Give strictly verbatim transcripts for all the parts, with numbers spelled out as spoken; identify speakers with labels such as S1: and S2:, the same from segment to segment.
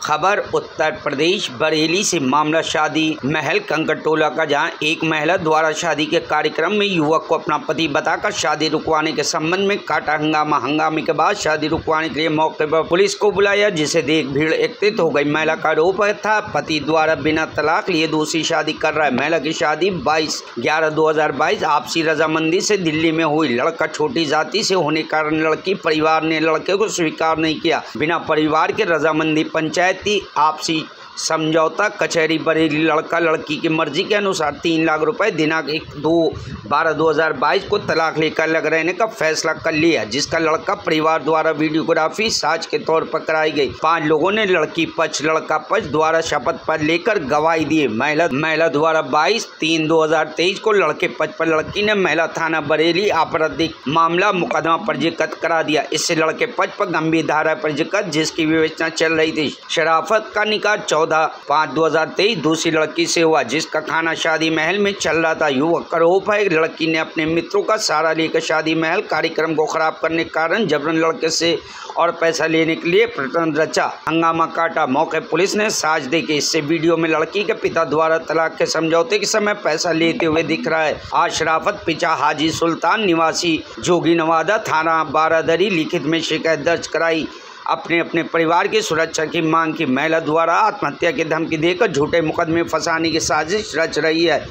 S1: खबर उत्तर प्रदेश बरेली से मामला शादी महल कंकरटोला का, जहां एक महिला द्वारा शादी के कार्यक्रम में युवक को अपना पति बताकर शादी रुकवाने के संबंध में काटा हंगामा। हंगामे के बाद शादी रुकवाने के लिए मौके पर पुलिस को बुलाया, जिसे देख भीड़ एकत्रित हो गई। महिला का आरोप था पति द्वारा बिना तलाक लिए दूसरी शादी कर रहा है। महिला की शादी बाईस ग्यारह दो हजार बाईस आपसी रजामंदी से दिल्ली में हुई। लड़का छोटी जाति से होने के कारण लड़की परिवार ने लड़के को स्वीकार नहीं किया। बिना परिवार के रजामंदी पंचायती आपसी समझौता कचहरी बरेली। लड़का लड़की की मर्जी के अनुसार तीन लाख रुपए दिनांक एक दो बारह दो हजार बाईस को तलाक लेकर अलग रहने का फैसला कर लिया, जिसका लड़का परिवार द्वारा वीडियोग्राफी साज के तौर पर कराई गई। पांच लोगों ने लड़की पक्ष लड़का पक्ष द्वारा शपथ पत्र लेकर गवाही दी। महिला महिला द्वारा बाईस तीन दो हजार तेईस को लड़के पक्ष पर लड़की ने महिला थाना बरेली आपराधिक मामला मुकदमा पंजीकृत करा दिया। इससे लड़के पक्ष पर गंभीर धारा पंजीकृत, जिसकी विवेचना चल रही थी। शराफत का निकाह चौदह पाँच दो हजार तेईस दूसरी लड़की से हुआ, जिसका खाना शादी महल में चल रहा था। युवक का आरोप है लड़की ने अपने मित्रों का सहारा लेकर शादी महल कार्यक्रम को खराब करने के कारण जबरन लड़के से और पैसा लेने के लिए प्रयत्न रचा, हंगामा काटा। मौके पुलिस ने साज दे के इससे वीडियो में लड़की के पिता द्वारा तलाक के समझौते के समय पैसा लेते हुए दिख रहा है। आज शराफत पिता हाजी सुल्तान निवासी जोगी नवादा थाना बारादरी लिखित में शिकायत दर्ज कराई। अपने अपने परिवार की सुरक्षा की मांग की। महिला द्वारा आत्महत्या की धमकी देकर झूठे मुकदमे फंसाने की साजिश रच रही है।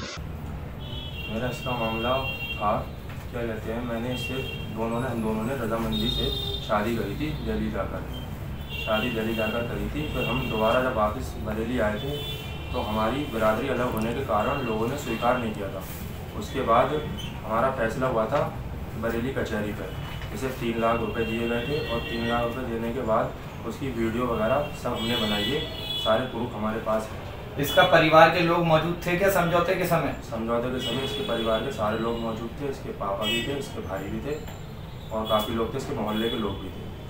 S2: मेरा इसका मामला था, क्या कहते हैं, मैंने इससे दोनों ने हम दोनों ने रजामंदी से शादी करी थी दिल्ली जाकर। शादी दिल्ली जाकर करी थी। फिर हम दोबारा जब वापस बरेली आए थे तो हमारी बिरादरी अलग होने के कारण लोगों ने स्वीकार नहीं किया था। उसके बाद हमारा फैसला हुआ था बरेली कचहरी पर। इसे तीन लाख रुपए दिए गए थे और तीन लाख रुपए देने के बाद उसकी वीडियो वगैरह सब हमने बनाई है। सारे प्रूफ हमारे पास है।
S3: इसका परिवार के लोग मौजूद थे क्या समझौते के समय?
S2: समझौते के समय इसके परिवार के सारे लोग मौजूद थे। इसके पापा भी थे, इसके भाई भी थे और काफ़ी लोग थे, इसके मोहल्ले के लोग भी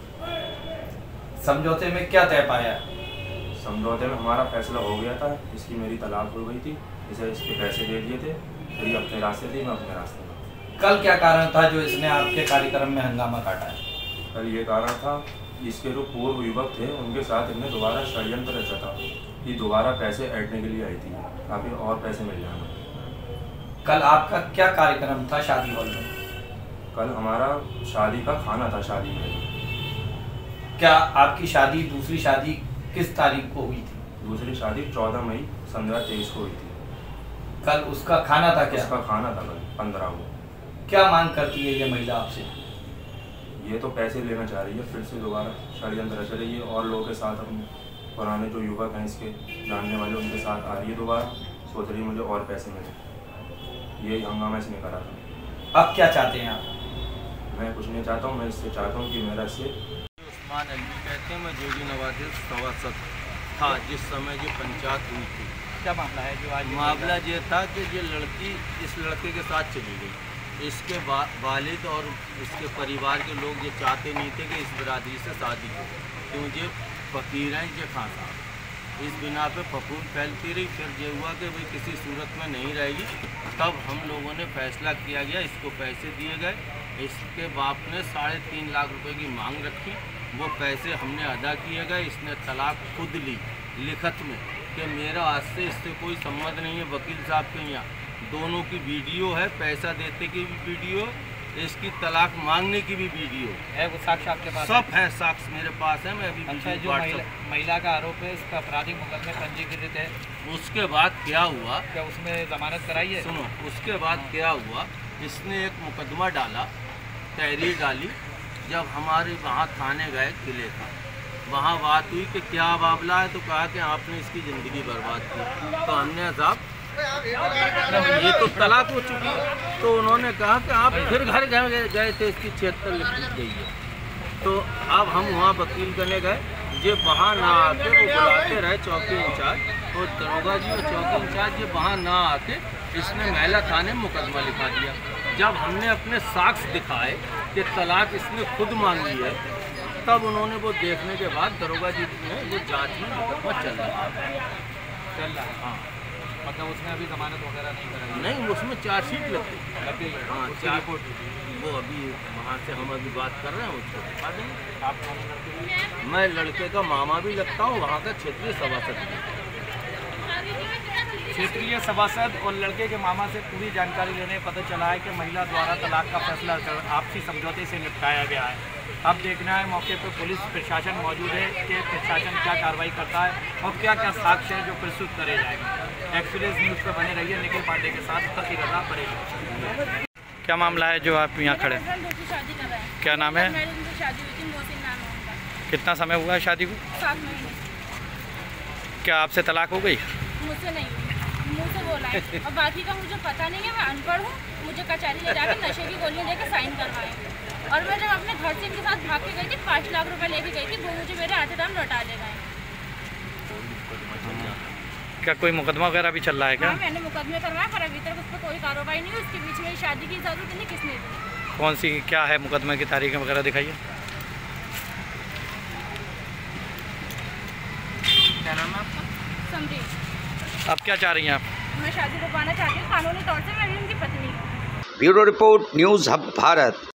S2: थे।
S3: समझौते में क्या तय पाया?
S2: समझौते में हमारा फैसला हो गया था। इसकी मेरी तलाक हो गई थी। इसे इसके पैसे दे दिए थे। फिर ये अपने रास्ते थी, मैं अपने रास्ते में।
S3: कल क्या कारण था जो इसने आपके कार्यक्रम में हंगामा काटा है?
S2: कल ये कारण था, इसके जो पूर्व युवक थे उनके साथ इन्हें दोबारा षड्यंत्र रचा था कि दोबारा पैसे ऐडने के लिए आई थी ताकि और पैसे मिल जाए।
S3: कल आपका क्या कार्यक्रम था शादी हॉल में?
S2: कल हमारा शादी का खाना था शादी में।
S3: क्या आपकी शादी दूसरी शादी किस तारीख को हुई थी?
S2: दूसरी शादी चौदह मई संध्या तेईस को हुई थी।
S3: कल उसका खाना था क्या?
S2: उसका खाना था कल पंद्रह को।
S3: क्या मांग करती है ये महिला आपसे?
S2: ये तो पैसे लेना चाह रही है, फिर से दोबारा षड्यंत्र रच रही है और लोगों के साथ हम पुराने जो युवक हैं इसके जानने वाले उनके साथ आ रही है। दोबारा सोच रही है मुझे और पैसे मिले। ये हंगामा इसने करा था।
S3: अब क्या चाहते हैं आप?
S2: मैं कुछ नहीं चाहता हूँ। मैं इससे चाहता हूँ कि मेरा इससे
S4: उस्मान अली कहते हैं, मैं जोगी नवादा सवासत था जिस समय ये पंचायत हुई थी।
S3: क्या मामला है जो आज?
S4: मामला ये था कि ये लड़की इस लड़के के साथ चली गई। इसके वालिद और इसके परिवार के लोग ये चाहते नहीं थे कि इस बिरादरी से शादी हो, क्यों ये फ़कीर हैं, ये खां साहब। इस बिना पे फफूंद फैलती रही। फिर ये हुआ कि भाई किसी सूरत में नहीं रहेगी। तब हम लोगों ने फैसला किया गया, इसको पैसे दिए गए। इसके बाप ने साढ़े तीन लाख रुपए की मांग रखी, वो पैसे हमने अदा किए गए। इसने तलाक खुद ली लिखत में कि मेरा आज से इससे कोई संबंध नहीं है। वकील साहब के यहाँ दोनों की वीडियो है, पैसा देते की भी वीडियो, इसकी तलाक मांगने की भी वीडियो
S3: है। वो साक्ष्य आपके पास?
S4: सब है, साक्ष्य मेरे पास है। मैं अभी
S3: अच्छा, जो महिला, महिला का आरोप है इसका आपराधिक मुकदमे पंजीकृत है।
S4: उसके बाद क्या हुआ?
S3: क्या उसमें जमानत कराई है?
S4: सुनो, उसके बाद क्या हुआ, इसने एक मुकदमा डाला, तहरीर डाली। जब हमारे वहाँ थाने गए किले का, वहाँ बात हुई कि क्या मामला है, तो कहा कि आपने इसकी ज़िंदगी बर्बाद की। तो हमने साहब ये तो तलाक हो चुकी है। तो उन्होंने कहा कि आप फिर घर गए गए थे, इसकी छिहत्तर लिख गई है। तो अब हम वहाँ वकील करने गए, ये वहाँ ना आके वो बुलाते रहे चौकी इंचार्ज और दरोगा जी और चौकी इंचार्ज, ये वहाँ ना आके इसने महिला थाने में मुकदमा लिखा दिया। जब हमने अपने साक्ष्य दिखाए कि तलाक इसने खुद मांगी है, तब उन्होंने वो देखने के बाद दरोगा जी ने ये जाँच में मुकदमा चल रहा है चल रहा हाँ
S5: मतलब उसमें अभी जमानत वगैरह नहीं कराई?
S4: नहीं, उसमें चार्जशीट लगती है।
S5: लग गई है?
S4: हाँ,
S5: उसकी
S4: चार
S5: रिपोर्ट
S4: वो अभी वहाँ से हम अभी बात कर रहे हैं, उसको दिखा देंगे।
S5: आप कौन लड़के?
S4: मैं लड़के का मामा भी लगता हूँ, वहाँ का क्षेत्रीय सभासद भी।
S5: क्षेत्रीय सभासद और लड़के के मामा से पूरी जानकारी लेने पता चला है कि महिला द्वारा तलाक का फैसला आपसी समझौते से निपटाया गया है। अब देखना है मौके पर पुलिस प्रशासन मौजूद है कि प्रशासन क्या कार्रवाई करता है और क्या क्या साक्ष्य है जो प्रस्तुत करे जाएंगे। एक्सप्रेस न्यूज़ पर बने रहिए। निखिल पांडे के साथ फकीर रजा बरेली।
S6: क्या मामला है जो आप यहाँ खड़े?
S7: शादी कर रहे हैं।
S6: क्या नाम है?
S7: मेरी उनसे शादी हुई थी, मोहसिन नाम है उनका।
S6: कितना समय हुआ है शादी को?
S7: सात महीने।
S6: क्या आपसे तलाक हो गई?
S7: मुझसे नहीं हुई, मुँह से बोला है और बाकी का मुझे पता नहीं है। मैं अनपढ़ हूँ, मुझे कचहरी ले जाकर नशे की गोलियाँ लेकर साइन करवाए और मैं जब अपने घर से इनके साथ भाग के गई थी, पाँच लाख रुपए लेके गई थी, वो मुझे मेरे आधे दाम लौटा ले गए।
S6: क्या कोई मुकदमा वगैरह भी चल रहा है क्या?
S7: हाँ, मैंने मुकदमे करवाया पर अभी तक उस पर कोई कार्रवाई नहीं हुई। उसके बीच में शादी की इजाज़त नहीं किसने दी?
S6: कौन सी क्या है मुकदमे की तारीखें वगैरह दिखाइए।
S5: क्या नाम है आपका?
S7: समझी।
S6: अब क्या चाह रही हैं आप?
S7: मैं शादी रुकवाना चाहती हूँ कानूनी तौर से। मैं भी उनकी पत्नी हूँ।
S1: Bureau report, news hub Bharat.